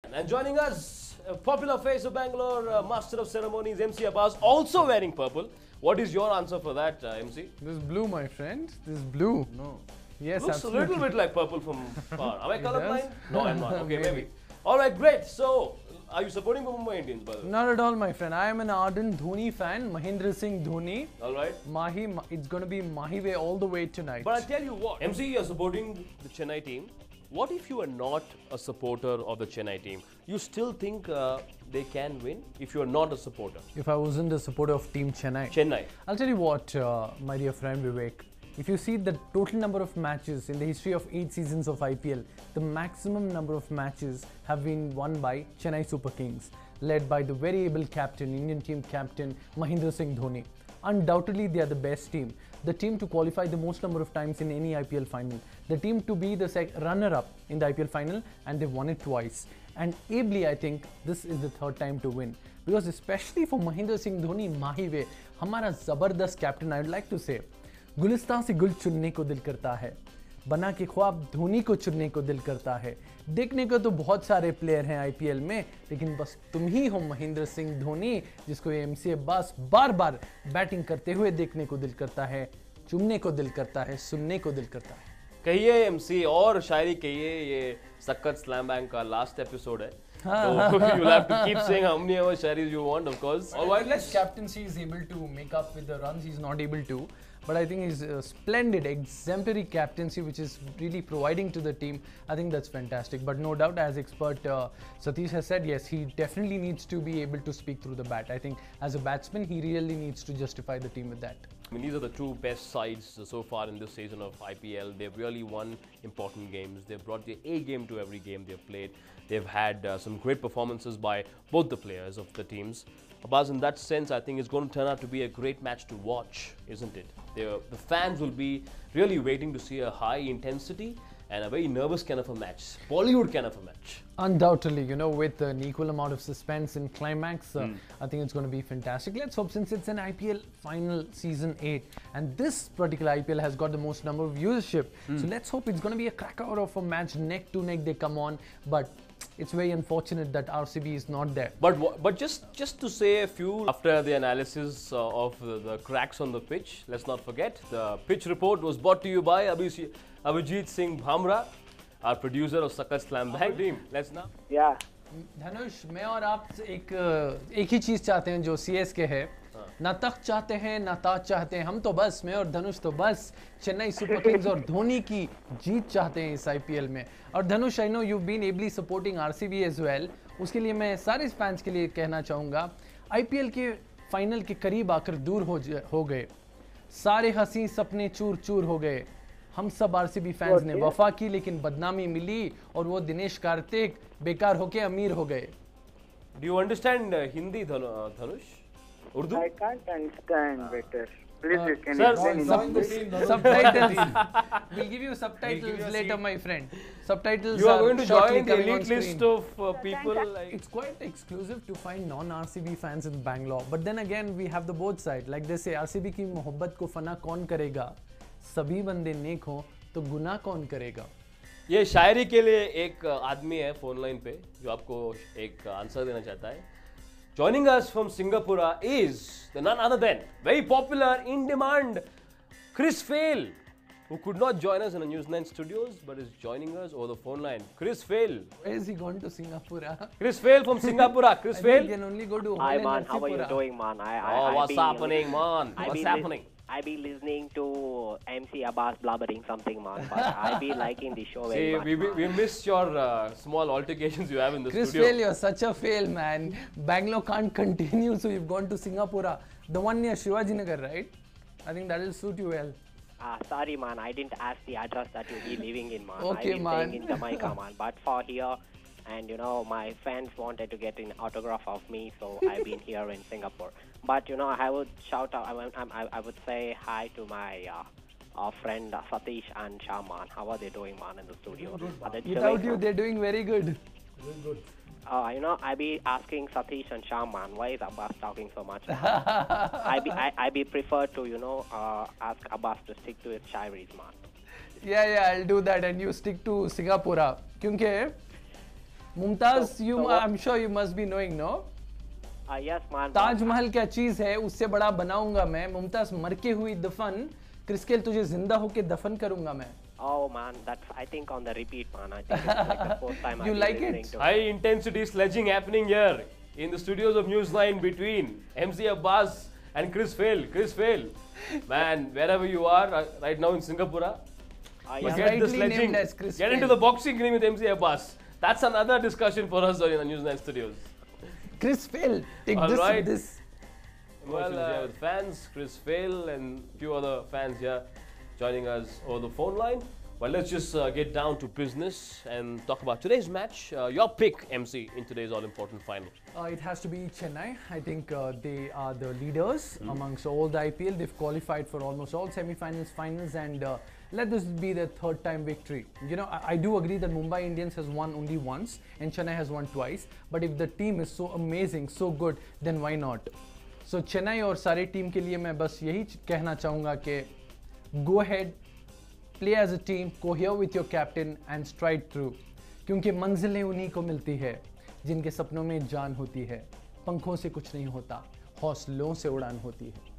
And joining us, a popular face of Bangalore, Master of Ceremonies, MC Abbas, also wearing purple. What is your answer for that, MC? This is blue, my friend. This is blue. No. Yes, Looks absolutely. a little bit like purple from far. Am I colorblind? does? No, I'm not. Okay, Maybe. maybe. All right, great. So, are you supporting the Mumbai Indians, by the way? Not at all, my friend. I am an ardent Dhoni fan. Mahendra Singh Dhoni. All right. It's going to be Mahi way all the way tonight. But I tell you what, MC, you're supporting the Chennai team. What if you are not a supporter of the Chennai team? You still think they can win if you are not a supporter? If I wasn't a supporter of Team Chennai, Chennai. I'll tell you what, my dear friend Vivek. If you see the total number of matches in the history of 8 seasons of IPL, the maximum number of matches have been won by Chennai Super Kings, led by the very able captain, Indian team captain Mahendra Singh Dhoni. Undoubtedly, they are the best team. The team to qualify the most number of times in any IPL final. The team to be the runner-up in the IPL final, and they've won it twice. And ably, I think this is the third time to win. Because especially for Mahendra Singh Dhoni, Mahi way, हमारा ज़बरदस्त captain, I would like to say, Gulistan से गुल चुनने को दिल करता है, बना के ख्वाब धोनी को चुनने को दिल करता है। देखने को तो बहुत सारे प्लेयर हैं आईपीएल में, लेकिन बस तुम ही हो महेंद्र सिंह धोनी, जिसको एमसी अब्बास बार बार बैटिंग करते हुए देखने को दिल करता है, चुनने को दिल करता है, सुनने को दिल करता है। कहिए एमसी और शायरी कहिए, ये सक्कत स्लैम बैंक का लास्ट एपिसोड है. So you'll have to keep saying how many ever sharis you want, of course. All right, let's. Captaincy is able to make up with the runs. He's not able to, but I think he's a splendid, exemplary captaincy, which is really providing to the team. I think that's fantastic. But no doubt, as expert Satish has said, yes, he definitely needs to be able to speak through the bat. I think as a batsman, he really needs to justify the team with that. I mean, these are the two best sides so far in this season of IPL. They've really won important games. They've brought the A game to every game they've played. They've had some great performances by both the players of the teams. Abbas, in that sense, I think it's going to turn out to be a great match to watch, isn't it? The fans will be really waiting to see a high intensity and a very nervous kind of a match, Bollywood kind of a match. Undoubtedly, you know, with an equal amount of suspense and climax, I think it's going to be fantastic. Let's hope, since it's an IPL final season 8, and this particular IPL has got the most number of viewership, so let's hope it's going to be a cracker of a match, neck to neck they come on, but it's very unfortunate that RCB is not there. But just to say a few, after the analysis of the cracks on the pitch, let's not forget, the pitch report was brought to you by Abhijit Singh Bhamra, our producer of Sakkat Slam Bang team. Let's now. Yeah. Dhanush, मैं और आप एक ही चीज चाहते हैं जो CSK है, ना तख्त चाहते हैं ना ताज चाहते हैं, हम तो बस, मैं और धनुष तो बस चेन्नई सुपर किंग्स और धोनी की जीत चाहते हैं इस IPL में. और Dhanush, I know you been ably supporting RCB as well, उसके लिए मैं सारे फैंस के लिए कहना चाहूँगा, IPL के फाइनल के करीब आकर दूर हो गए, सारे हंसी सपने चूर चूर हो गए. हम सब RCB फैंस ने वफा की, लेकिन बदनामी मिली और वो दिनेश कार्तिक बेकार होके अमीर हो गए. Do you understand Hindi, Dhanush? Urdu? I can't understand better. Please, you can sir, explain in English. Subtitles. We'll give you subtitles later, my friend. Subtitles. You are going to shortly join the coming on elite list screen. of people like. It's quite exclusive to find non-RCB fans in Bangalore. But then again, we have the both side. Like they say, RCB की मोहब्बत को फना कौन करेगा? सभी बंदे नेक हो तो गुनाह कौन करेगा? ये शायरी के लिए एक आदमी है फोन लाइन पे जो आपको एक आंसर देना चाहता है. Joining us from Singapore is the none other than very popular, in demand Chris Fail, who could not join us in the News 9 studios but is joining us over the phone line. Chris Fail. Where is he gone to Singapore? Chris Fail from Singapore. Chris Fail. You can only go to Hi man, how are you doing, man? What's happening, man? What's happening? I be listening to MC Abbas blubbering something, man. But I be liking the show very much. We missed your small altercations you have in the Chris studio. Fail, you're such a fail, man. Bangalore can't continue, so you've gone to Singapore. The one near Shivajinagar, right? I think that will suit you well. Sorry, man. I didn't ask the address that you be living in, man. Okay, I be man. staying in Jamaica, man. But for here, and you know, my fans wanted to get an autograph of me, so I've been here in Singapore. But you know, I would shout out. I would say hi to my friend Satish and Shaman. How are they doing, man, in the studio? Without you, they're doing very good. You know, I be asking Satish and Shaman, why is Abbas talking so much? I be prefer to, you know, ask Abbas to stick to his shairis, man. Yeah, I'll do that, and you stick to Singapore. क्योंकि Mumtaz, So what- I'm sure you must be knowing, no? Yes, man. Taj Mahal क्या चीज है, उससे बड़ा बनाऊंगा मैं. मुमताज मर के हुई दफन, क्रिस्केल तुझे जिंदा होके दफन करूंगा मैं. Oh man, that's I think on the repeat, man. I think it's like the fourth time You I've like been it? listening to High intensity sledging happening here in the studios of Newsline between MC Abbas and Chris Fail. Chris Fail, man, wherever you are right now in Singapore, Yeah. forget the Rightly sledging. named as Chris Get into Fail. the boxing ring with MC Abbas. That's another discussion for us in the Newsline studios. Chris Fail, take All this right. this. Well, with fans, Chris Fail and a few other fans here joining us over the phone line. Well, let's just get down to business and talk about today's match. Your pick, MC, in today's all-important final. It has to be Chennai. I think they are the leaders amongst all the IPL. They've qualified for almost all semi-finals, finals, and let this be their third time victory. You know, I do agree that Mumbai Indians has won only once and Chennai has won twice. But if the team is so amazing, so good, then why not? So Chennai और सारे team के लिए मैं बस यही कहना चाहूँगा कि go ahead, play as a team, cohere with your captain and stride through. क्योंकि मंजिलें उन्हीं को मिलती है जिनके सपनों में जान होती है. पंखों से कुछ नहीं होता, हौसलों से उड़ान होती है.